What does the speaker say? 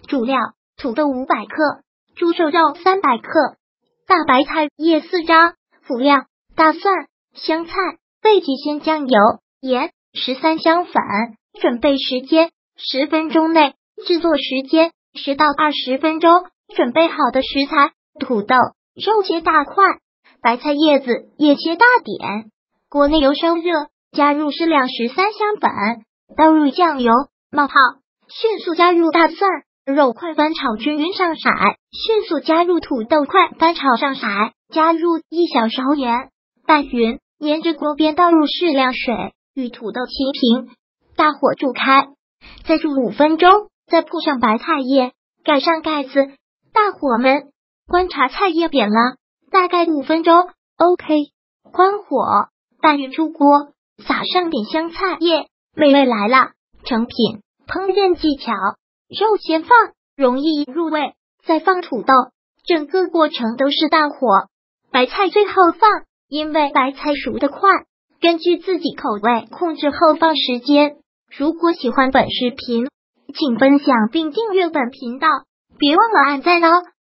主料：土豆500克，猪瘦肉300克，大白菜叶4张。辅料：大蒜、香菜、味极鲜酱油、盐、13香粉。准备时间10分钟内，制作时间10到20分钟。准备好的食材：土豆、肉切大块，白菜叶子也切大点。锅内油烧热，加入适量13香粉，倒入酱油，冒泡，迅速加入大蒜、肉块翻炒均匀上色，迅速加入土豆块翻炒上色，加入1小勺盐，拌匀，沿着锅边倒入适量水，与土豆齐平，大火煮开，再煮5分钟，再铺上白菜叶，盖上盖子，大火焖，观察菜叶扁了，大概5分钟 OK， 关火，拌匀出锅，撒上点香菜叶，美味来了。成品。烹饪技巧：肉先放，容易入味，再放土豆，整个过程都是大火。白菜最后放，因为白菜熟得快，根据自己口味控制后放时间。如果喜欢本视频，请分享并订阅本频道，别忘了按赞哦。